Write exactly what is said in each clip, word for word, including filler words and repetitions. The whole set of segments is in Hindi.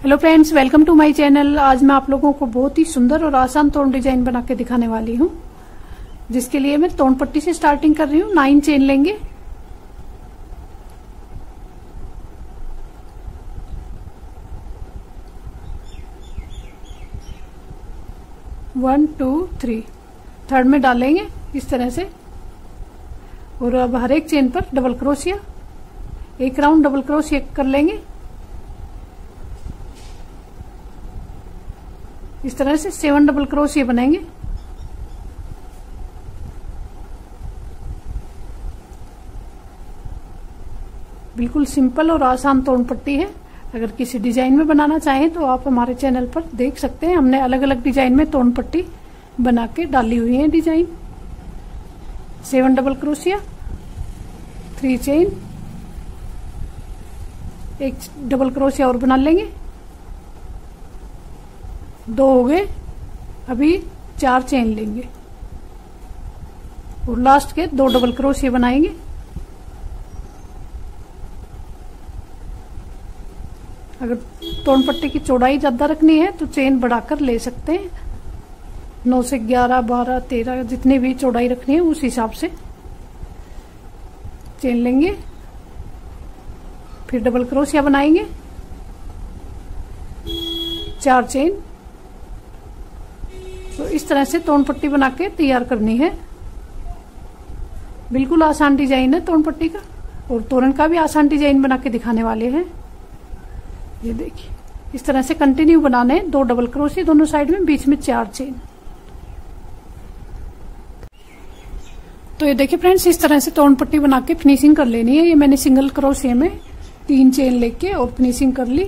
Hello friends, welcome to my channel. आज मैं आप लोगों को बहुत ही सुंदर और आसान तोड़ डिजाइन बना के दिखाने वाली हूँ, जिसके लिए मैं तोड़ पट्टी से स्टार्टिंग कर रही हूँ। नाइन चेन लेंगे, वन टू थ्री, थर्ड में डालेंगे इस तरह से। और अब हर एक चेन पर डबल क्रोशिया, एक राउंड डबल क्रोशिया कर लेंगे। इस तरह से सेवन डबल क्रोशिया बनाएंगे। बिल्कुल सिंपल और आसान तोड़ पट्टी है। अगर किसी डिजाइन में बनाना चाहें तो आप हमारे चैनल पर देख सकते हैं। हमने अलग अलग डिजाइन में तोड़ पट्टी बना के डाली हुई है design. Seven double crochet, three chain, एक डबल क्रोशिया और बना लेंगे। दो हो गए, अभी चार चेन लेंगे और लास्ट के दो डबल क्रोशिया बनाएंगे। अगर तोड़ पट्टी की चौड़ाई ज्यादा रखनी है तो चेन बढ़ाकर ले सकते हैं। नौ से ग्यारह, बारह, तेरह, जितनी भी चौड़ाई रखनी है उस हिसाब से चेन लेंगे। फिर डबल क्रोशिया बनाएंगे, चार चेन। तो इस तरह से तोड़ पट्टी बना के तैयार करनी है। बिल्कुल आसान डिजाइन है तोड़ पट्टी का, और तोरण का भी आसान डिजाइन बना के दिखाने वाले हैं। ये देखिए, इस तरह से कंटिन्यू बनाने, दो डबल क्रोशिया दोनों साइड में, बीच में चार चेन। तो ये देखिए फ्रेंड्स, इस तरह से तोड़ पट्टी बना के फिनिशिंग कर लेनी है। ये मैंने सिंगल क्रोशिया में तीन चेन लेके और फिनिशिंग कर ली।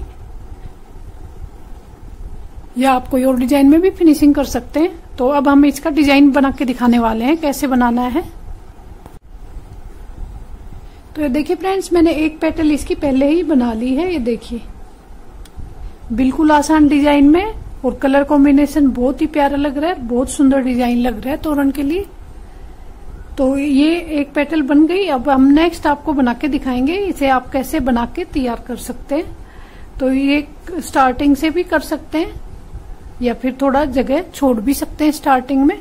या आप कोई और डिजाइन में भी फिनिशिंग कर सकते हैं। तो अब हम इसका डिजाइन बना के दिखाने वाले हैं, कैसे बनाना है। तो ये देखिए फ्रेंड्स, मैंने एक पेटल इसकी पहले ही बना ली है। ये देखिए, बिल्कुल आसान डिजाइन में, और कलर कॉम्बिनेशन बहुत ही प्यारा लग रहा है। बहुत सुंदर डिजाइन लग रहा है तोरण के लिए। तो ये एक पेटल बन गई। अब हम नेक्स्ट आपको बना के दिखाएंगे, इसे आप कैसे बना के तैयार कर सकते हैं। तो ये स्टार्टिंग से भी कर सकते हैं, या फिर थोड़ा जगह छोड़ भी सकते हैं स्टार्टिंग में।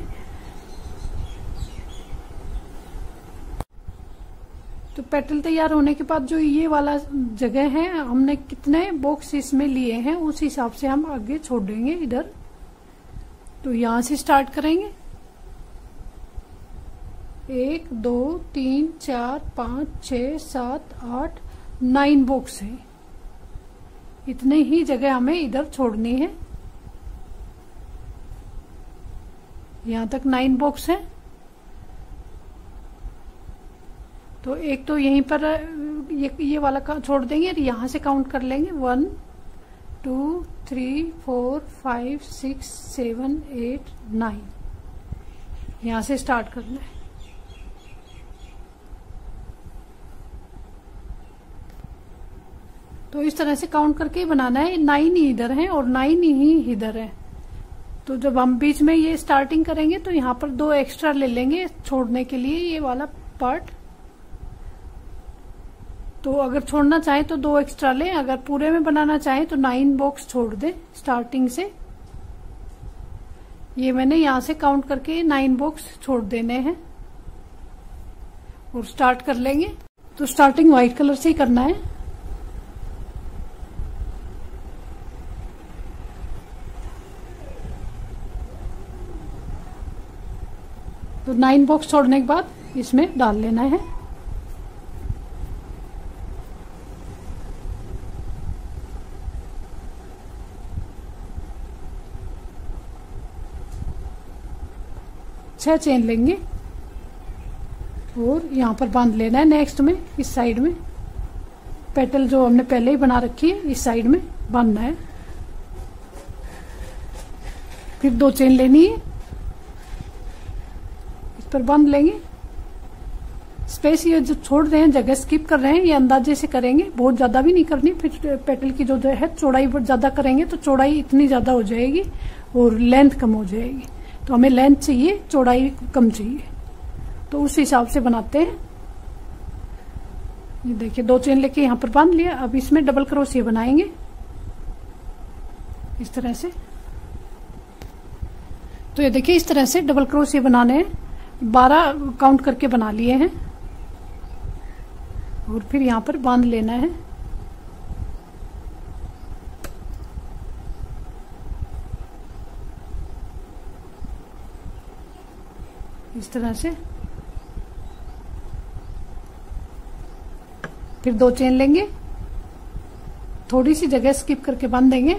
तो पेटल तैयार होने के बाद जो ये वाला जगह है, हमने कितने बॉक्स इसमें लिए हैं उस हिसाब से हम आगे छोड़ेंगे इधर। तो यहां से स्टार्ट करेंगे। एक, दो, तीन, चार, पांच, छह, सात, आठ, नाइन बॉक्स है। इतने ही जगह हमें इधर छोड़नी है। यहां तक नाइन बॉक्स है। तो एक तो यहीं पर ये ये वाला छोड़ देंगे और यहां से काउंट कर लेंगे। One, two, three, four, five, six, seven, eight, nine. यहां से स्टार्ट करना है। तो इस तरह से काउंट करके बनाना है। नाइन ही इधर है और नाइन ही इधर है। तो जब हम बीच में ये स्टार्टिंग करेंगे तो यहाँ पर दो एक्स्ट्रा ले लेंगे छोड़ने के लिए, ये वाला पार्ट। तो अगर छोड़ना चाहे तो दो एक्स्ट्रा लें, अगर पूरे में बनाना चाहे तो नाइन बॉक्स छोड़ दें स्टार्टिंग से। ये मैंने यहां से काउंट करके नाइन बॉक्स छोड़ देने हैं और स्टार्ट कर लेंगे। तो स्टार्टिंग व्हाइट कलर से ही करना है। तो नाइन बॉक्स छोड़ने के बाद इसमें डाल लेना है। छह चेन लेंगे और यहां पर बांध लेना है। नेक्स्ट में इस साइड में पेटल जो हमने पहले ही बना रखी है, इस साइड में बांधना है। फिर दो चेन लेनी है, पर बांध लेंगे। स्पेस ये जो छोड़ रहे हैं, जगह स्किप कर रहे हैं, ये अंदाजे से करेंगे, बहुत ज्यादा भी नहीं करनी। फिर पेटल की जो है चौड़ाई ज्यादा करेंगे तो चौड़ाई इतनी ज्यादा हो जाएगी और लेंथ कम हो जाएगी। तो हमें लेंथ चाहिए, चौड़ाई कम चाहिए। तो उस हिसाब से बनाते हैं। ये देखिए, दो चेन लेके यहाँ पर बांध लिया। अब इसमें डबल क्रोशिया बनाएंगे। इस तरह से। तो ये देखिए इस तरह से डबल क्रोशिया बनाने हैं, बारह काउंट करके बना लिए हैं और फिर यहां पर बांध लेना है। इस तरह से फिर दो चेन लेंगे, थोड़ी सी जगह स्किप करके बांध देंगे।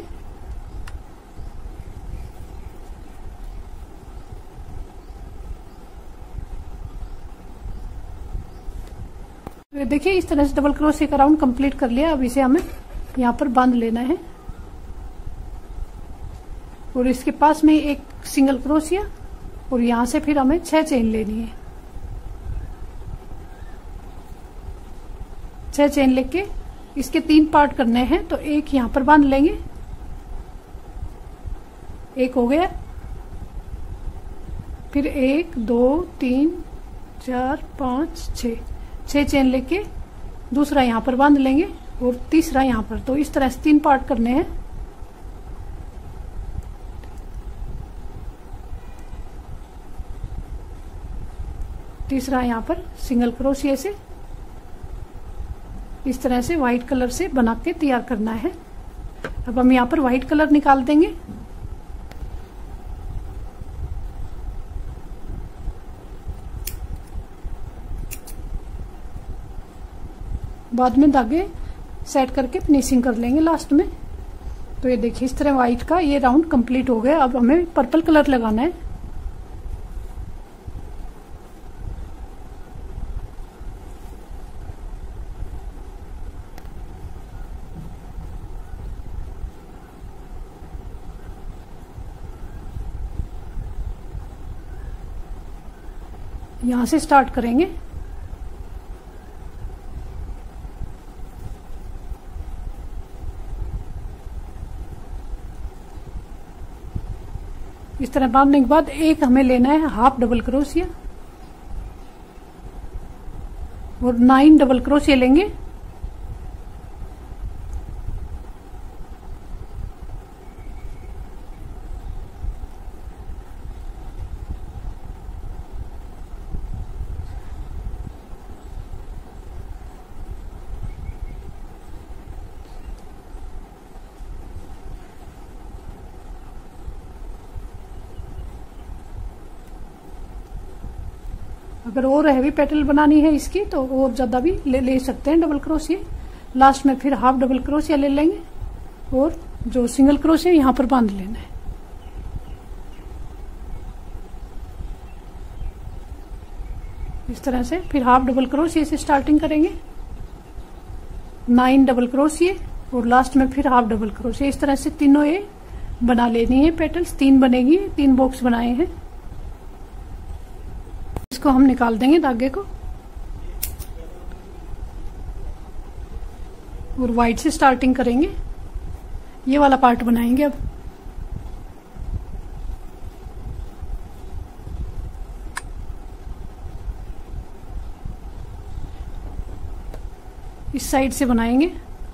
देखिए इस तरह से डबल क्रोशिया का राउंड कंप्लीट कर लिया। अब इसे हमें यहां पर बांध लेना है और इसके पास में एक सिंगल क्रोशिया और यहां से फिर हमें छह चेन लेनी है। छह चेन लेके इसके तीन पार्ट करने हैं, तो एक यहां पर बांध लेंगे, एक हो गया, फिर एक दो तीन चार पांच छह, छह चेन लेके दूसरा यहां पर बांध लेंगे और तीसरा यहां पर। तो इस तरह से तीन पार्ट करने हैं। तीसरा यहां पर सिंगल क्रोशिया से इस तरह से व्हाइट कलर से बना के तैयार करना है। अब हम यहां पर व्हाइट कलर निकाल देंगे। बाद में धागे सेट करके फिनिशिंग कर लेंगे लास्ट में। तो ये देखिए इस तरह व्हाइट का ये राउंड कंप्लीट हो गया। अब हमें पर्पल कलर लगाना है। यहां से स्टार्ट करेंगे। इस तरह बांधने के बाद एक हमें लेना है हाफ डबल क्रोशिया और नाइन डबल क्रोशिया लेंगे। अगर और हैवी पेटल बनानी है इसकी तो और ज्यादा भी ले, ले सकते हैं डबल क्रोशिया। लास्ट में फिर हाफ डबल क्रोशिया ले लेंगे और जो सिंगल क्रोशिया यहां पर बांध लेना है। इस तरह से फिर हाफ डबल क्रोशिया से स्टार्टिंग करेंगे, नाइन डबल क्रोशिया और लास्ट में फिर हाफ डबल क्रोशिया। इस तरह से तीनों ये बना लेनी है पेटल्स। तीन बनेगी, तीन बॉक्स बनाए हैं। इसको हम निकाल देंगे धागे को और व्हाइट से स्टार्टिंग करेंगे। ये वाला पार्ट बनाएंगे अब। इस साइड से बनाएंगे।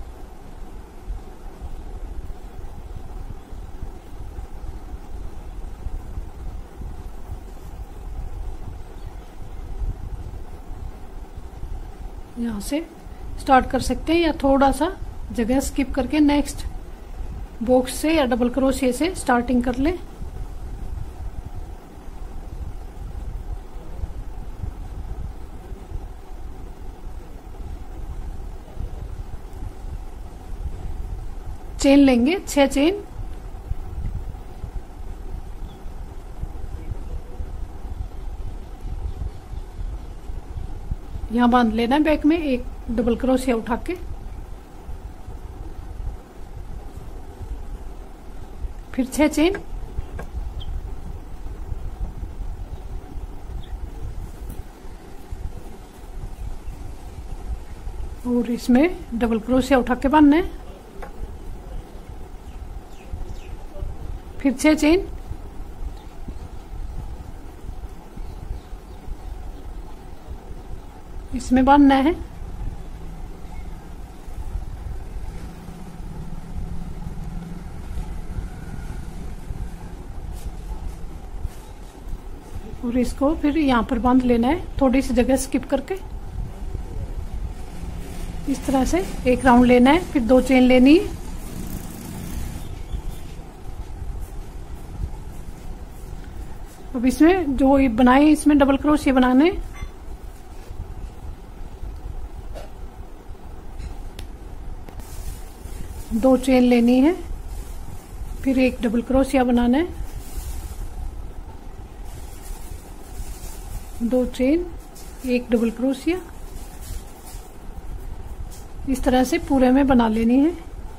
यहां से स्टार्ट कर सकते हैं या थोड़ा सा जगह स्किप करके नेक्स्ट बॉक्स से या डबल क्रोशिया से स्टार्टिंग कर लें। चेन लेंगे, छह चेन। यहां बांध लेना है बैक में एक डबल क्रोशिया उठा के, फिर छह चेन, और इसमें डबल क्रोशिया उठा के बांधना है, फिर छह चेन, इसमें बांधना है, और इसको फिर यहाँ पर बांध लेना है, थोड़ी सी जगह स्किप करके। इस तरह से एक राउंड लेना है, फिर दो चेन लेनी है। अब इसमें जो ये बनाए इसमें डबल क्रोशिया बनाने, दो चेन लेनी है, फिर एक डबल क्रोशिया बनाना है, दो चेन, एक डबल क्रोशिया। इस तरह से पूरे में बना लेनी है।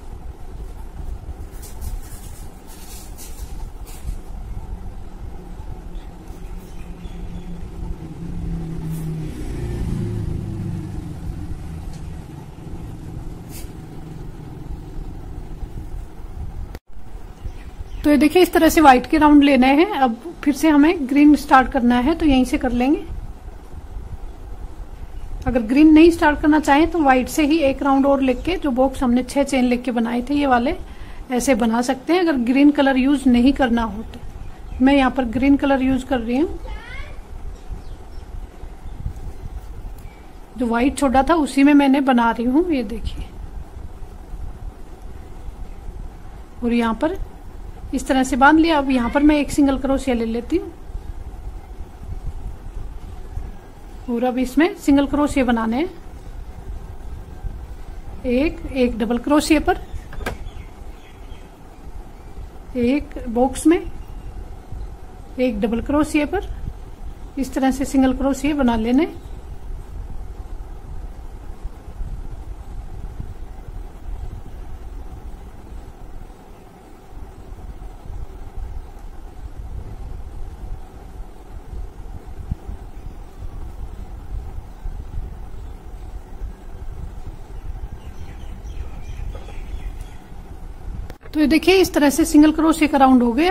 तो ये देखिए इस तरह से व्हाइट के राउंड लेने हैं। अब फिर से हमें ग्रीन स्टार्ट करना है, तो यहीं से कर लेंगे। अगर ग्रीन नहीं स्टार्ट करना चाहें तो व्हाइट से ही एक राउंड और लेके, जो बॉक्स हमने छह चेन लेके बनाए थे ये वाले, ऐसे बना सकते हैं अगर ग्रीन कलर यूज नहीं करना हो तो। मैं यहाँ पर ग्रीन कलर यूज कर रही हूँ। जो व्हाइट छोड़ा था उसी में मैंने बना रही हूँ, ये देखिए। और यहाँ पर इस तरह से बांध लिया। अब यहाँ पर मैं एक सिंगल क्रोशिया ले लेती हूँ और अब इसमें सिंगल क्रोशिया बनाने हैं। एक एक डबल क्रोशिया पर, एक बॉक्स में, एक डबल क्रोशिया पर, इस तरह से सिंगल क्रोशिया बना लेने। तो ये देखिए इस तरह से सिंगल क्रोशिया का राउंड हो गया।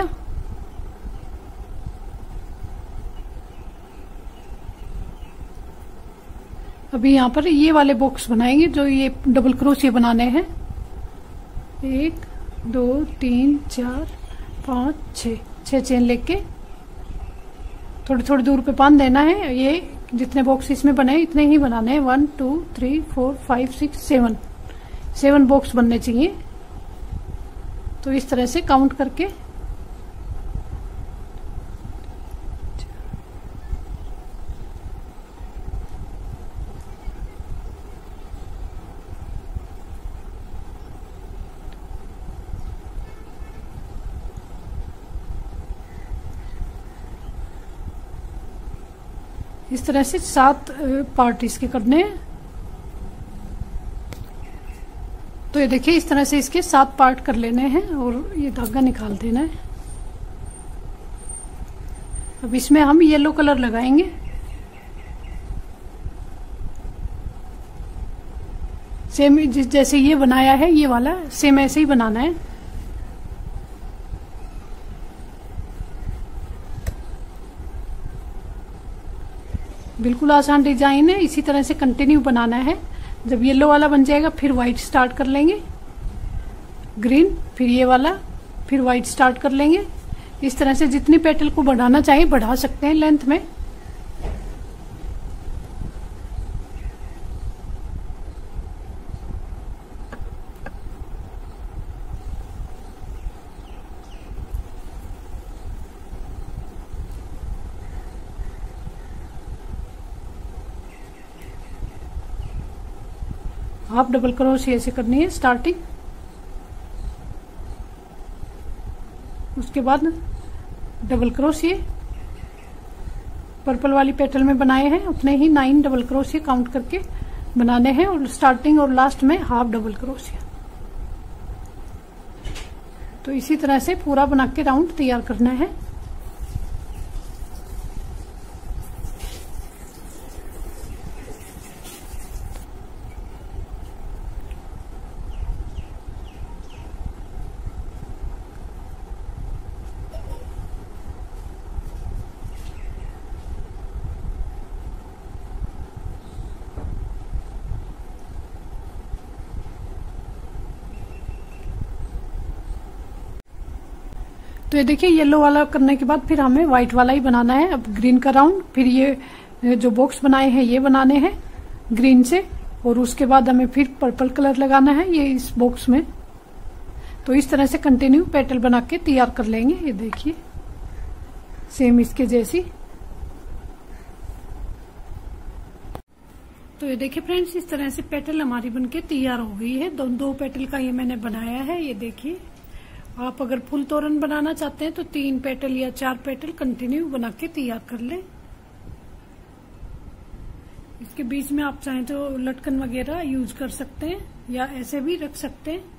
अभी यहाँ पर ये वाले बॉक्स बनाएंगे जो ये डबल क्रोशिया बनाने हैं। एक, दो, तीन, चार, पांच, छह, छह चेन लेके थोड़ी थोड़ी दूर पे बांध देना है। ये जितने बॉक्स इसमें बने इतने ही बनाने हैं। One, two, three, four, five, six, seven, seven box बनने चाहिए। तो इस तरह से काउंट करके इस तरह से सात पार्ट इसके करने हैं। तो ये देखिए इस तरह से इसके सात पार्ट कर लेने हैं और ये धागा निकाल देना है। अब इसमें हम येलो कलर लगाएंगे। सेम जिस जैसे ये बनाया है ये वाला सेम ऐसे ही बनाना है। बिल्कुल आसान डिजाइन है, इसी तरह से कंटिन्यू बनाना है। जब येलो वाला बन जाएगा फिर व्हाइट स्टार्ट कर लेंगे, ग्रीन, फिर ये वाला, फिर व्हाइट स्टार्ट कर लेंगे। इस तरह से जितनी पेटल को बढ़ाना चाहिए बढ़ा सकते हैं लेंथ में। हाफ डबल क्रोशिया से करनी है स्टार्टिंग। उसके बाद डबल क्रोशिया पर्पल वाली पेटल में बनाए हैं उतने ही नाइन डबल क्रोशिया काउंट करके बनाने हैं और स्टार्टिंग और लास्ट में हाफ डबल क्रोशिया। तो इसी तरह से पूरा बना के राउंड तैयार करना है। तो तो ये देखिए येलो वाला करने के बाद फिर हमें व्हाइट वाला ही बनाना है। अब ग्रीन का राउंड, फिर ये जो बॉक्स बनाए हैं ये बनाने हैं ग्रीन से, और उसके बाद हमें फिर पर्पल कलर लगाना है ये इस बॉक्स में। तो इस तरह से कंटिन्यू पेटल बना के तैयार कर लेंगे। ये देखिए सेम इसके जैसी। तो ये देखिए फ्रेंड्स, इस तरह से पेटल हमारी बनके तैयार हो गई है। दो दो पेटल का ये मैंने बनाया है। ये देखिए, आप अगर फुल तोरण बनाना चाहते हैं तो तीन पेटल या चार पेटल कंटिन्यू बना के तैयार कर लें। इसके बीच में आप चाहें तो लटकन वगैरह यूज कर सकते हैं या ऐसे भी रख सकते हैं।